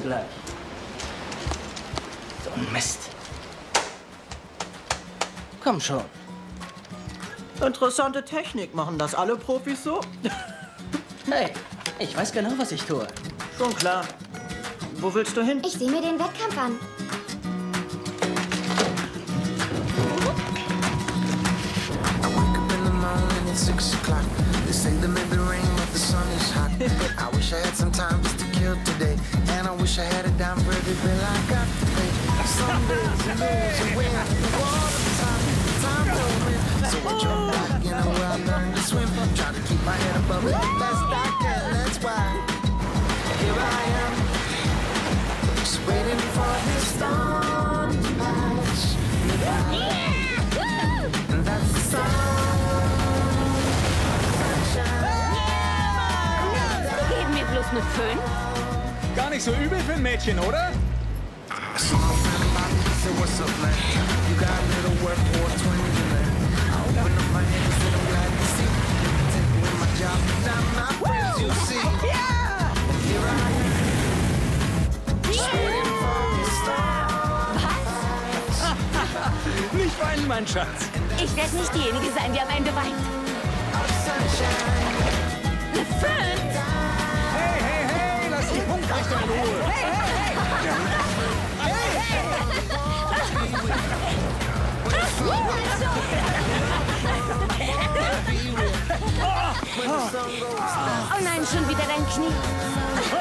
bis gleich. So ein Mist. Komm schon. Interessante Technik. Machen das alle Profis so? Hey, ich weiß genau, was ich tue. Schon klar. Wo willst du hin? Ich sehe mir den Wettkampf an. It's 6 o'clock. They say the maybe rain, but the sun is hot. I wish I had some time just to kill today. And I wish I had a dime for every bill I got to pay. Some days you lose and win. All the time rolling. So I jump back, you know, where I learned to swim. Try to keep my head above it the best I can. That's why here I am, just waiting for this storm to pass me by. And that's the song. Geben wir bloß eine 5? Gar nicht so übel für ein Mädchen, oder? Nicht weinen, mein Schatz. Ich werde nicht diejenige sein, die am Ende weint. Eine 5? Hey, lass die Punktrichter in Ruhe. Oh nein, schon wieder dein Knie.